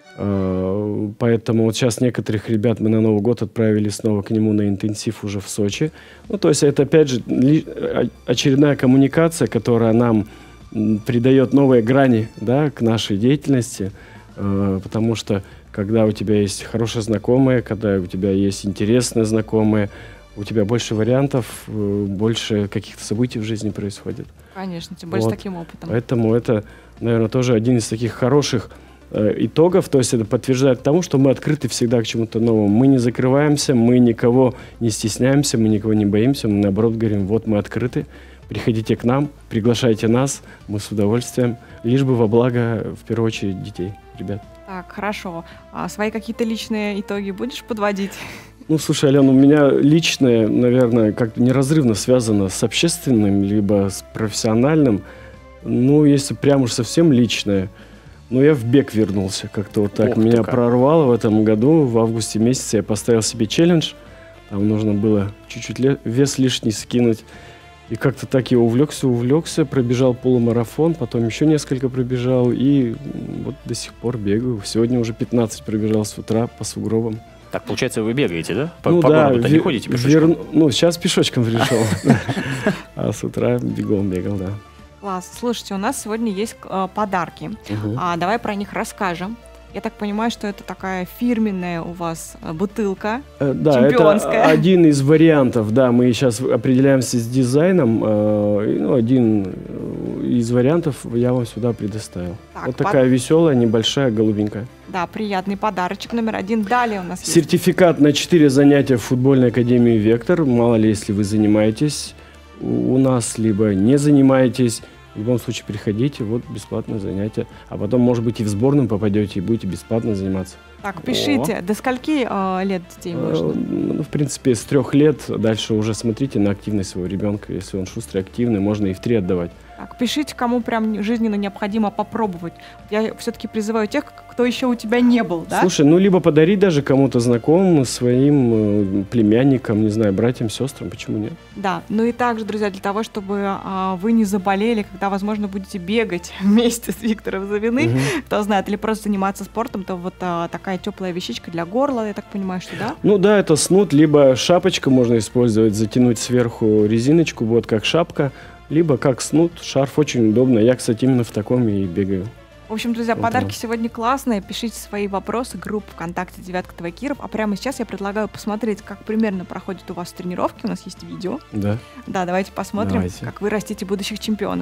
Поэтому вот сейчас некоторых ребят мы на Новый год отправили снова к нему на интенсив уже в Сочи. Ну, то есть это, опять же, очередная коммуникация, которая нам придает новые грани, да, к нашей деятельности. Потому что когда у тебя есть хорошие знакомые, когда у тебя есть интересные знакомые, у тебя больше вариантов, больше каких-то событий в жизни происходит. Конечно, тем более вот. С таким опытом. Поэтому это, наверное, тоже один из таких хороших э, итогов. То есть это подтверждает тому, что мы открыты всегда к чему-то новому. Мы не закрываемся, мы никого не стесняемся, мы никого не боимся. Мы, наоборот, говорим, вот мы открыты, приходите к нам, приглашайте нас, мы с удовольствием, лишь бы во благо, в первую очередь, детей, ребят. Так, хорошо. А свои какие-то личные итоги будешь подводить? Ну, слушай, Алена, у меня личное, наверное, как-то неразрывно связано с общественным, либо с профессиональным. Ну, если прям уж совсем личное, ну, я в бег вернулся. Как-то вот так Ох, меня как. прорвало в этом году. В августе месяце я поставил себе челлендж. Там нужно было чуть-чуть ле- вес лишний скинуть. И как-то так я увлекся, увлекся, пробежал полумарафон, потом еще несколько пробежал. И вот до сих пор бегаю. Сегодня уже пятнадцать пробежал с утра по сугробам. Так, получается, вы бегаете, да? По, ну по да, городу-то вер, не ходите пешочком? Вер, ну, сейчас пешочком пришел. А с утра бегом бегал, да. Класс. Слушайте, у нас сегодня есть э, подарки. Угу. А, давай про них расскажем. Я так понимаю, что это такая фирменная у вас бутылка, э, да, чемпионская. Это один из вариантов. Да, мы сейчас определяемся с дизайном. Э, ну, один из вариантов я вам сюда предоставил. Так, вот такая под... веселая, небольшая, голубенькая. Да, приятный подарочек номер один. Далее у нас сертификат есть. На четыре занятия в футбольной академии «Вектор». Мало ли, если вы занимаетесь. у нас, либо не занимаетесь. В любом случае приходите, вот бесплатное занятие. А потом, может быть, и в сборную попадете, и будете бесплатно заниматься. Так, пишите, О. до скольки э, лет детей можно? Ну, в принципе, с трех лет. Дальше уже смотрите на активность своего ребенка. Если он шустрый, активный, можно и в три отдавать. Так, пишите, кому прям жизненно необходимо попробовать. Я все-таки призываю тех, кто еще у тебя не был, да? Слушай, ну, либо подарить даже кому-то знакомым, своим э, племянникам, не знаю, братьям, сестрам, почему нет? Да, ну и также, друзья, для того, чтобы а, вы не заболели, когда, возможно, будете бегать вместе с Виктором Завиным, угу. кто знает, или просто заниматься спортом, то вот а, такая теплая вещичка для горла, я так понимаю, что да? Ну да, это снуд, либо шапочку можно использовать, затянуть сверху резиночку, вот как шапка, либо как снуд, шарф очень удобно. Я, кстати, именно в таком и бегаю. В общем, друзья, вот подарки так. сегодня классные. Пишите свои вопросы, группа ВКонтакте «Девятка ТВ Киров». А прямо сейчас я предлагаю посмотреть, как примерно проходят у вас тренировки. У нас есть видео. Да. Да, давайте посмотрим, давайте. Как вы растите будущих чемпионов.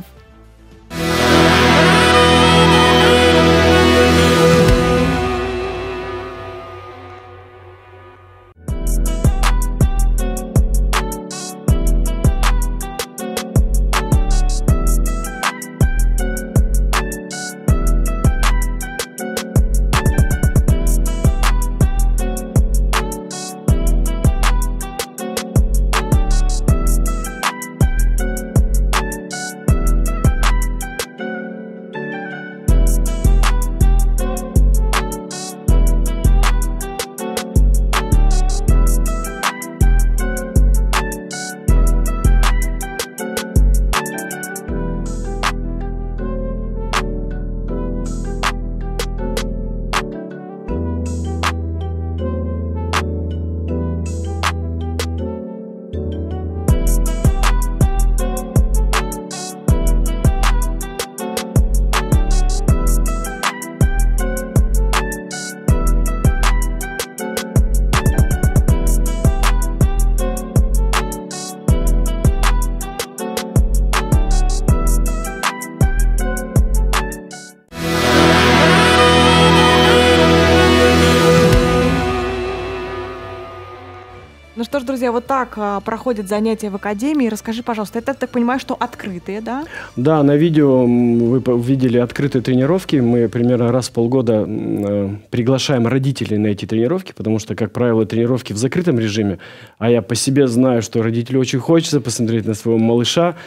Ну что ж, друзья, вот так а, проходят занятия в академии. Расскажи, пожалуйста, это, так понимаю, что открытые, да? Да, на видео вы видели открытые тренировки. Мы примерно раз в полгода э, приглашаем родителей на эти тренировки, потому что, как правило, тренировки в закрытом режиме. А я по себе знаю, что родителю очень хочется посмотреть на своего малыша.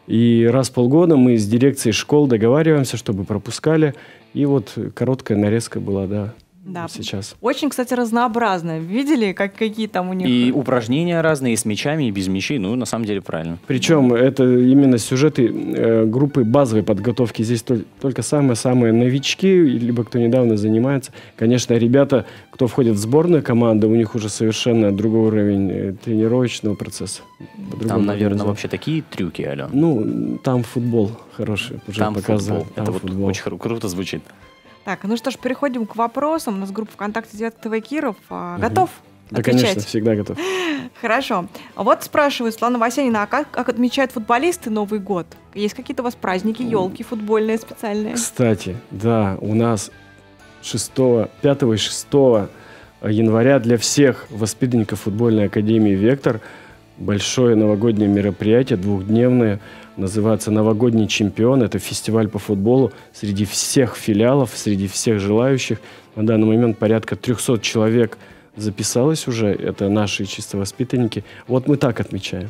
И раз в полгода мы с дирекцией школ договариваемся, чтобы пропускали. И вот короткая нарезка была, да. Да. Сейчас. Очень, кстати, разнообразно. Видели, как, какие там у них... И упражнения разные, и с мячами, и без мячей. Ну, на самом деле, правильно. Причем это именно сюжеты э, группы базовой подготовки. Здесь тол- только самые-самые новички, либо кто недавно занимается. Конечно, ребята, кто входит в сборную команду, у них уже совершенно другой уровень э, тренировочного процесса. Там, наверное, вообще такие трюки, Ален. Ну, там футбол хороший уже там показывает. Футбол. Там это футбол. Вот очень кру- круто звучит. Так, ну что ж, переходим к вопросам. У нас группа ВКонтакте «Девятка ТВ Киров». А, готов да, отвечать? Конечно, всегда готов. Хорошо. Вот спрашивает Светлана Васянина, а как, как отмечают футболисты Новый год? Есть какие-то у вас праздники, елки футбольные специальные? Кстати, да, у нас шестого, пятого и шестого января для всех воспитанников футбольной академии «Вектор» большое новогоднее мероприятие, двухдневное. Называется «Новогодний чемпион». Это фестиваль по футболу среди всех филиалов, среди всех желающих. На данный момент порядка трехсот человек записалось уже. Это наши чисто воспитанники. Вот мы так отмечаем.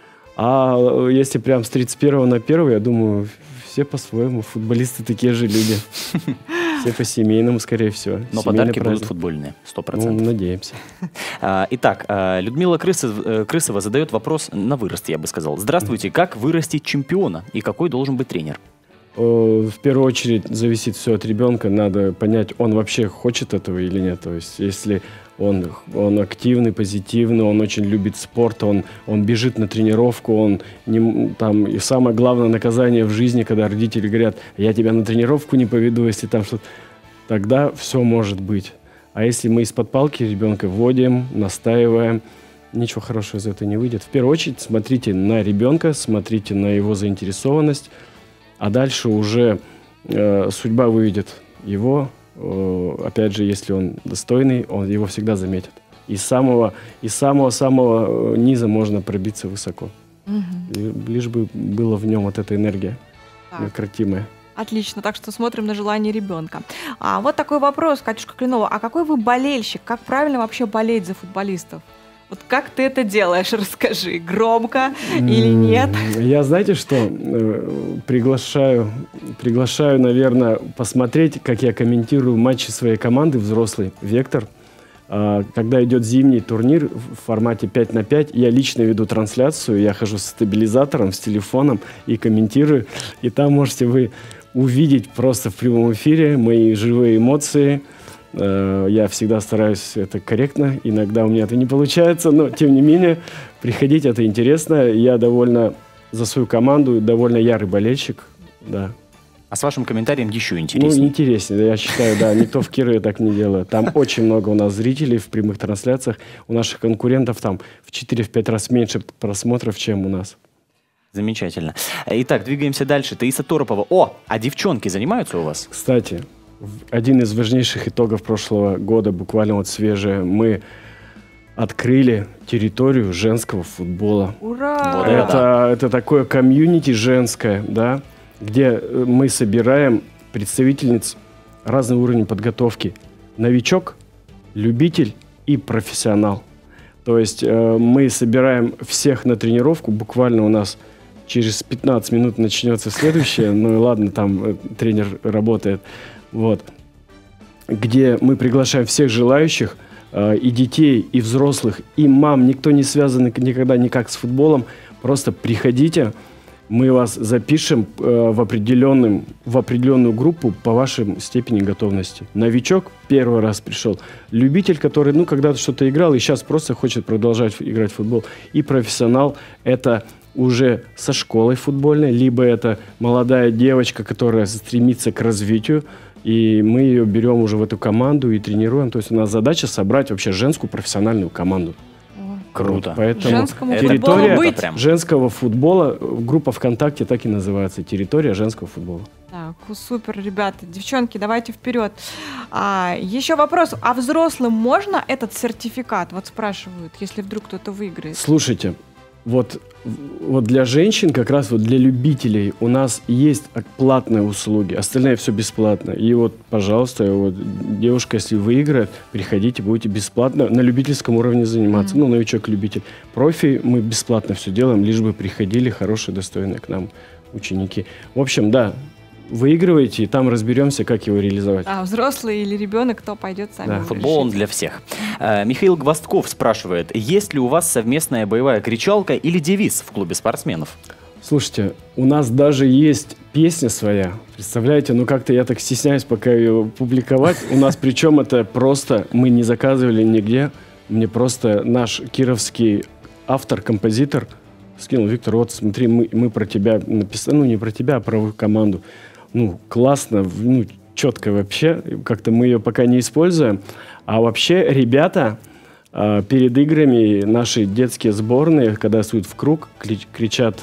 А если прям с тридцать первого на первое, я думаю, все по-своему. Футболисты такие же люди. Все по-семейному, скорее всего. Но подарки будут футбольные, сто процентов. Ну, надеемся. Итак, Людмила Крысова задает вопрос на вырост, я бы сказал. Здравствуйте, как вырастить чемпиона и какой должен быть тренер? В первую очередь зависит все от ребенка. Надо понять, он вообще хочет этого или нет. То есть, если он, он активный, позитивный, он очень любит спорт, он, он бежит на тренировку, он не, там, и самое главное наказание в жизни, когда родители говорят, я тебя на тренировку не поведу, если там что-то, тогда все может быть. А если мы из-под палки ребенка вводим, настаиваем, ничего хорошего из этого не выйдет. В первую очередь смотрите на ребенка, смотрите на его заинтересованность, а дальше уже э, судьба выведет его. Опять же, если он достойный, он его всегда заметит. Из самого, из самого-самого низа можно пробиться высоко. И лишь бы была в нем вот эта энергия неукротимая. Отлично, так что смотрим на желание ребенка. А вот такой вопрос, Катюшка Клинова. А какой вы болельщик? Как правильно вообще болеть за футболистов? Вот как ты это делаешь, расскажи. Громко или нет? Я, знаете что, э, приглашаю, приглашаю, наверное, посмотреть, как я комментирую матчи своей команды взрослой «Вектор». А, когда идет зимний турнир в формате пять на пять, я лично веду трансляцию, я хожу с стабилизатором, с телефоном и комментирую. И там можете вы увидеть просто в прямом эфире мои живые эмоции. Я всегда стараюсь это корректно, иногда у меня это не получается, но тем не менее, приходите, это интересно. Я довольно за свою команду, довольно ярый болельщик, да. А с вашим комментарием еще интереснее. Ну, интереснее, я считаю, да, никто в Кирове так не делает. Там очень много у нас зрителей в прямых трансляциях, у наших конкурентов там в четыре-пять раз меньше просмотров, чем у нас. Замечательно. Итак, двигаемся дальше. Таиса Торопова. О, а девчонки занимаются у вас? Кстати, один из важнейших итогов прошлого года, буквально вот свежее, мы открыли территорию женского футбола. Ура! Вот это, это такое комьюнити женское, да, где мы собираем представительниц разного уровня подготовки. Новичок, любитель и профессионал. То есть э, мы собираем всех на тренировку, буквально у нас через пятнадцать минут начнется следующее, ну и ладно, там э, тренер работает. Вот, где мы приглашаем всех желающих, э, и детей, и взрослых, и мам, никто не связан никогда никак с футболом, просто приходите, мы вас запишем э, в, определенным, в определенную группу по вашей степени готовности. Новичок первый раз пришел, любитель, который, ну, когда-то что-то играл и сейчас просто хочет продолжать играть в футбол, и профессионал – это уже со школой футбольной, либо это молодая девочка, которая стремится к развитию, и мы ее берем уже в эту команду и тренируем. То есть у нас задача собрать вообще женскую профессиональную команду. Круто. Поэтому женскому территория быть. женского футбола, группа ВКонтакте так и называется, территория женского футбола. Так, супер, ребята. Девчонки, давайте вперед. А, еще вопрос. А взрослым можно этот сертификат? Вот спрашивают, если вдруг кто-то выиграет. Слушайте, вот, вот для женщин, как раз вот для любителей у нас есть платные услуги, остальное все бесплатно. И вот, пожалуйста, вот, девушка, если выиграет, приходите, будете бесплатно на любительском уровне заниматься. Mm-hmm. Ну, новичок-любитель. Профи мы бесплатно все делаем, лишь бы приходили хорошие, достойные к нам ученики. В общем, да, выигрывайте, и там разберемся, как его реализовать. А взрослый или ребенок, кто пойдет сами. Да. Футбол он для всех. А, Михаил Гвоздков спрашивает, есть ли у вас совместная боевая кричалка или девиз в клубе спортсменов? Слушайте, у нас даже есть песня своя. Представляете, ну как-то я так стесняюсь пока ее публиковать. У нас причем это просто, мы не заказывали нигде. Мне просто наш кировский автор-композитор скинул: Виктор, вот смотри, мы, мы про тебя написали, ну не про тебя, а про команду. Ну, классно, ну, четко вообще. Как-то мы ее пока не используем. А вообще, ребята, э, перед играми наши детские сборные, когда суют в круг, кричат,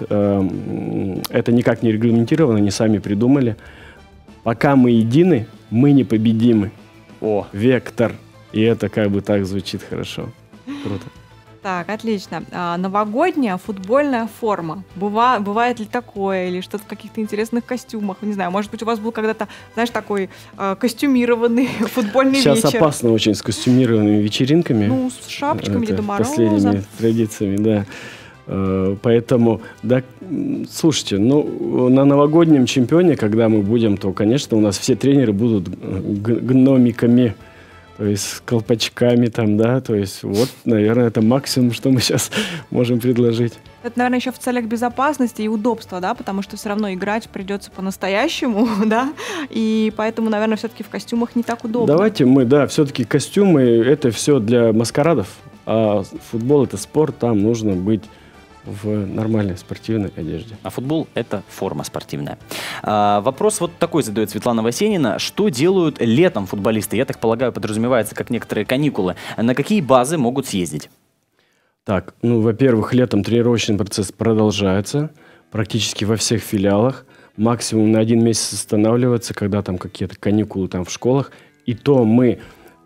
э, это никак не регламентировано, они сами придумали. Пока мы едины, мы непобедимы. О, Вектор. И это как бы так звучит хорошо. Круто. Так, отлично. А, новогодняя футбольная форма. Быва, бывает ли такое? Или что-то в каких-то интересных костюмах? Не знаю, может быть, у вас был когда-то, знаешь, такой э, костюмированный футбольный Сейчас вечер? Сейчас опасно очень с костюмированными вечеринками. Ну, с шапочками Это Деда Мороза. Последними традициями, да. Э, поэтому, да, слушайте, ну, на новогоднем чемпионе, когда мы будем, то, конечно, у нас все тренеры будут гномиками. То есть с колпачками там, да, то есть вот, наверное, это максимум, что мы сейчас можем предложить. Это, наверное, еще в целях безопасности и удобства, да, потому что все равно играть придется по-настоящему, да, и поэтому, наверное, все-таки в костюмах не так удобно. Давайте мы, да, все-таки костюмы — это все для маскарадов, а футбол — это спорт, там нужно быть в нормальной спортивной одежде. А футбол – это форма спортивная. А, вопрос вот такой задает Светлана Васенина. Что делают летом футболисты? Я так полагаю, подразумевается, как некоторые каникулы. На какие базы могут съездить? Так, ну, во-первых, летом тренировочный процесс продолжается практически во всех филиалах. Максимум на один месяц останавливаться, когда там какие-то каникулы там в школах. И то мы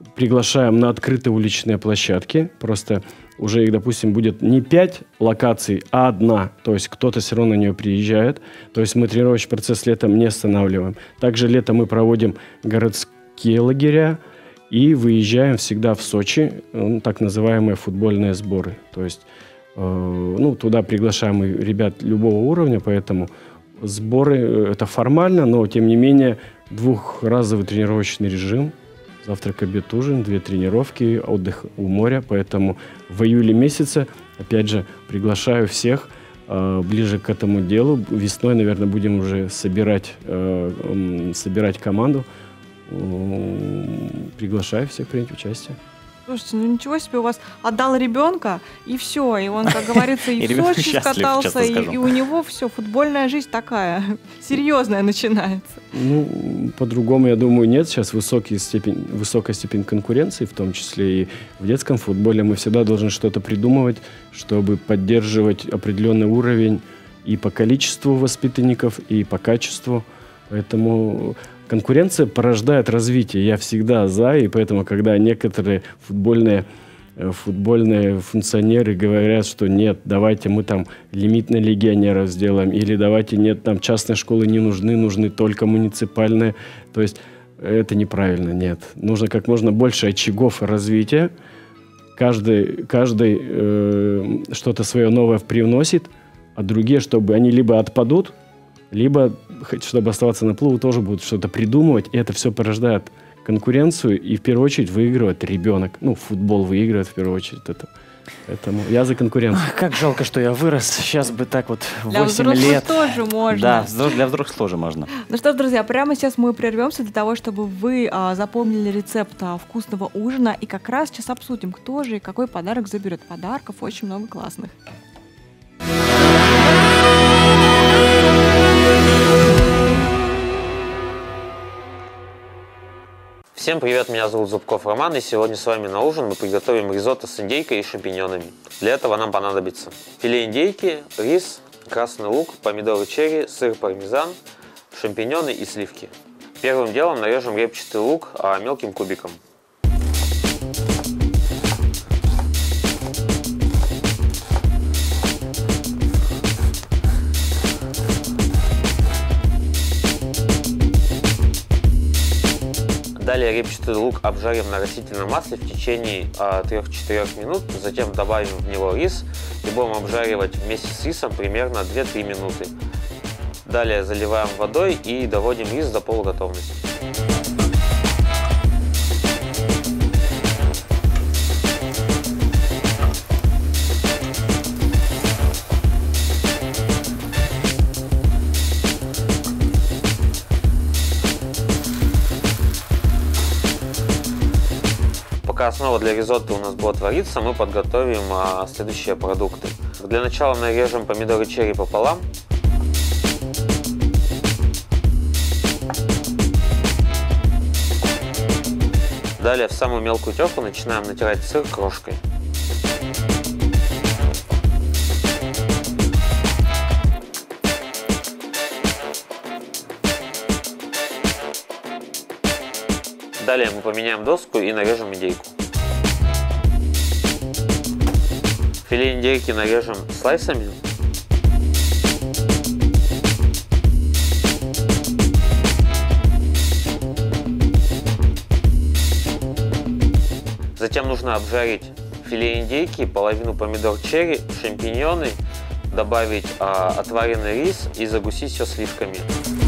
приглашаем на открытые уличные площадки. Просто уже их, допустим, будет не пять локаций, а одна. То есть кто-то все равно на нее приезжает. То есть мы тренировочный процесс летом не останавливаем. Также летом мы проводим городские лагеря и выезжаем всегда в Сочи, ну, так называемые футбольные сборы. То есть э, ну, туда приглашаем ребят любого уровня, поэтому сборы – это формально, но тем не менее двухразовый тренировочный режим. Завтрак, обед, ужин, две тренировки, отдых у моря. Поэтому в июле месяце, опять же, приглашаю всех э, ближе к этому делу. Весной, наверное, будем уже собирать, э, э, собирать команду. Э, приглашаю всех принять участие. Слушайте, ну ничего себе, у вас отдал ребенка, и все, и он, как говорится, и в Сочи скатался, и, и у него все, футбольная жизнь такая, серьезная начинается. Ну, по-другому, я думаю, нет. Сейчас высокий степень, высокая степень конкуренции, в том числе и в детском футболе. Мы всегда должны что-то придумывать, чтобы поддерживать определенный уровень и по количеству воспитанников, и по качеству. Поэтому конкуренция порождает развитие. Я всегда за, и поэтому, когда некоторые футбольные, футбольные функционеры говорят, что нет, давайте мы там лимит на легионеров сделаем, или давайте нет, там частные школы не нужны, нужны только муниципальные. То есть это неправильно, нет. Нужно как можно больше очагов развития. Каждый, каждый э, что-то свое новое привносит, а другие, чтобы они либо отпадут, либо, чтобы оставаться на плаву, тоже будут что-то придумывать. И это все порождает конкуренцию. И в первую очередь выигрывает ребенок. Ну, футбол выигрывает в первую очередь это. Поэтому я за конкуренцию. Ах, как жалко, что я вырос. Сейчас бы так вот для восемь лет. Тоже можно. Да, для взрослых тоже можно. Ну что ж, друзья, прямо сейчас мы прервемся для того, чтобы вы а, запомнили рецепт а, вкусного ужина. И как раз сейчас обсудим, кто же и какой подарок заберет. Подарков очень много классных. Всем привет, меня зовут Зубков Роман, и сегодня с вами на ужин мы приготовим ризотто с индейкой и шампиньонами. Для этого нам понадобится филе индейки, рис, красный лук, помидоры черри, сыр пармезан, шампиньоны и сливки. Первым делом нарежем репчатый лук а мелким кубиком. Далее репчатый лук обжарим на растительном масле в течение трёх-четырёх минут, затем добавим в него рис и будем обжаривать вместе с рисом примерно две-три минуты. Далее заливаем водой и доводим рис до полуготовности. Пока основа для ризотто у нас будет вариться, мы подготовим а, следующие продукты. Для начала нарежем помидоры черри пополам. Далее в самую мелкую терку начинаем натирать сыр крошкой. Далее мы поменяем доску и нарежем индейку. Филе индейки нарежем слайсами. Затем нужно обжарить филе индейки, половину помидор черри, шампиньоны, добавить а, отваренный рис и загустить все сливками.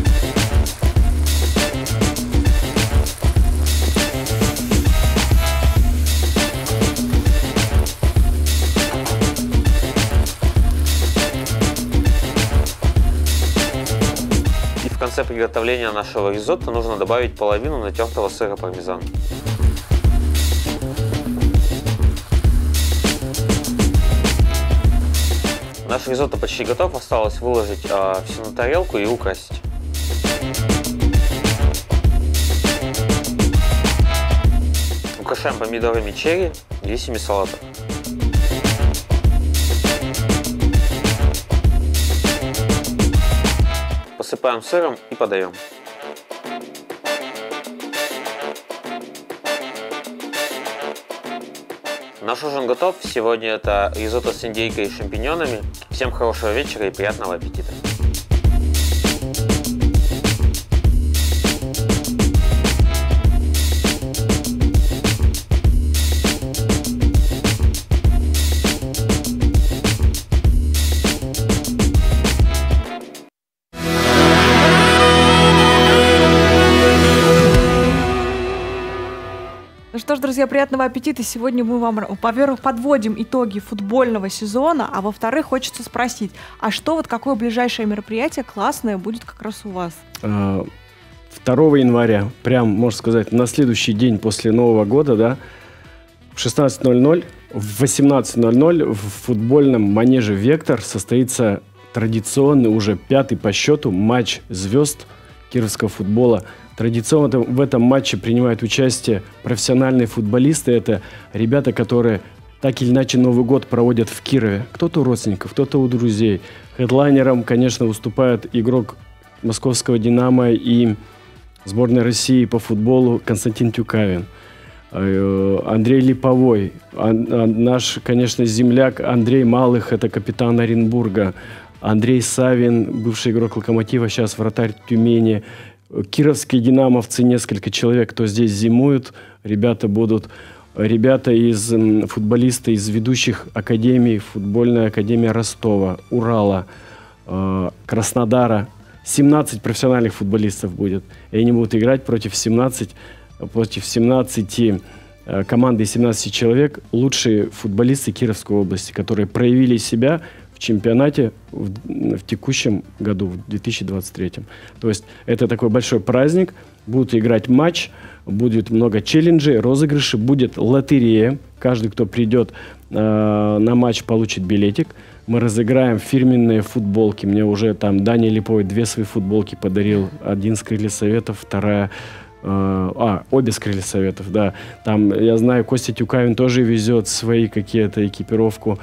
В конце приготовления нашего ризотто нужно добавить половину натертого сыра пармезан. Наш ризотто почти готов, осталось выложить а, все на тарелку и украсить. Украшаем помидорами черри и листьями салата. Посыпаем сыром и подаем. Наш ужин готов. Сегодня это ризотто с индейкой и шампиньонами. Всем хорошего вечера и приятного аппетита. Ну что ж, друзья, приятного аппетита. Сегодня мы вам, во-первых, подводим итоги футбольного сезона, а во-вторых, хочется спросить, а что вот какое ближайшее мероприятие классное будет как раз у вас? второго января, прям, можно сказать, на следующий день после Нового года, да, в шестнадцать ноль ноль, в восемнадцать ноль ноль в футбольном манеже «Вектор» состоится традиционный, уже пятый по счету матч звезд кировского футбола. Традиционно в этом матче принимают участие профессиональные футболисты. Это ребята, которые так или иначе Новый год проводят в Кирове. Кто-то у родственников, кто-то у друзей. Хедлайнером, конечно, выступает игрок московского «Динамо» и сборной России по футболу Константин Тюкавин. Андрей Липовой, наш, конечно, земляк Андрей Малых, это капитан Оренбурга. Андрей Савин, бывший игрок «Локомотива», сейчас вратарь Тюмени. Кировские динамовцы, несколько человек, кто здесь зимуют. Ребята будут, ребята из футболисты из ведущих академий, футбольная академия Ростова, Урала, э, Краснодара. семнадцать профессиональных футболистов будет. И они будут играть против семнадцати, против семнадцати э, команды из семнадцати человек, лучшие футболисты Кировской области, которые проявили себя в чемпионате в, в текущем году, в две тысячи двадцать третьем. То есть это такой большой праздник, будут играть матч, будет много челленджей, розыгрышей, будет лотерея. Каждый, кто придет э, на матч, получит билетик. Мы разыграем фирменные футболки. Мне уже там Даня Липовой две свои футболки подарил. Один с крылья советов, вторая... Э, а, обе с крылья советов, да. Там, я знаю, Костя Тюкавин тоже везет свои какие-то экипировку.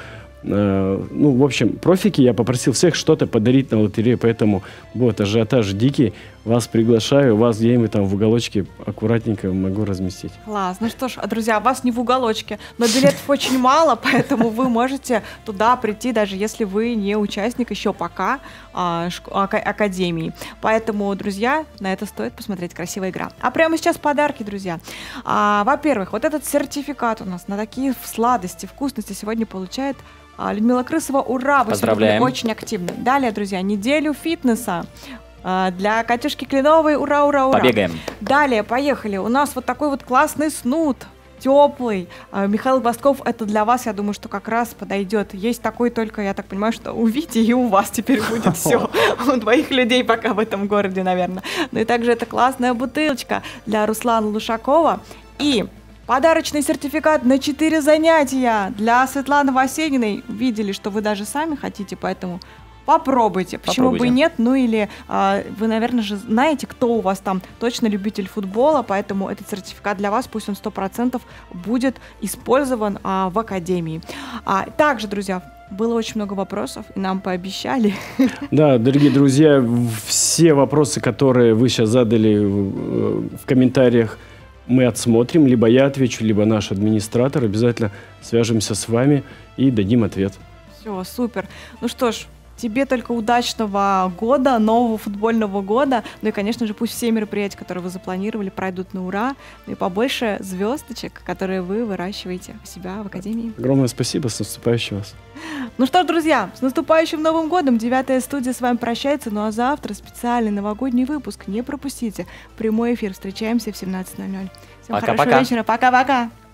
Ну, в общем, профики, я попросил всех что-то подарить на лотерею, поэтому будет ажиотаж дикий. Вас приглашаю, вас где-нибудь там в уголочке аккуратненько могу разместить. Класс. Ну что ж, друзья, вас не в уголочке, но билетов очень мало, поэтому вы можете туда прийти, даже если вы не участник еще пока а, ак- академии. Поэтому, друзья, на это стоит посмотреть. Красивая игра. А прямо сейчас подарки, друзья. А, во-первых, вот этот сертификат у нас на такие сладости, вкусности сегодня получает Людмила Крысова. Ура! Вы Поздравляем. сегодня очень активны. Далее, друзья, неделю фитнеса для Катюшки Кленовой. Ура, ура, ура! Побегаем. Далее, поехали. У нас вот такой вот классный снуд. Теплый. Михаил Басков, это для вас, я думаю, что как раз подойдет. Есть такой только, я так понимаю, что у Вити и у вас теперь будет все. У двоих людей пока в этом городе, наверное. Ну и также это классная бутылочка для Руслана Лушакова. И подарочный сертификат на четыре занятия для Светланы Васениной. Видели, что вы даже сами хотите, поэтому попробуйте. Почему Попробуйте. бы и нет? Ну или а, вы, наверное, же знаете, кто у вас там точно любитель футбола, поэтому этот сертификат для вас, пусть он сто процентов будет использован а, в академии. А, также, друзья, было очень много вопросов, и нам пообещали. Да, дорогие друзья, все вопросы, которые вы сейчас задали в комментариях, мы отсмотрим, либо я отвечу, либо наш администратор. Обязательно свяжемся с вами и дадим ответ. Все, супер. Ну что ж, тебе только удачного года, нового футбольного года. Ну и, конечно же, пусть все мероприятия, которые вы запланировали, пройдут на ура. Ну и побольше звездочек, которые вы выращиваете у себя в академии. Огромное спасибо, с наступающим вас. Ну что ж, друзья, с наступающим Новым годом. Девятая студия с вами прощается. Ну а завтра специальный новогодний выпуск. Не пропустите. Прямой эфир. Встречаемся в семнадцать ноль ноль. Всем Пока-пока. хорошего вечера. Пока-пока.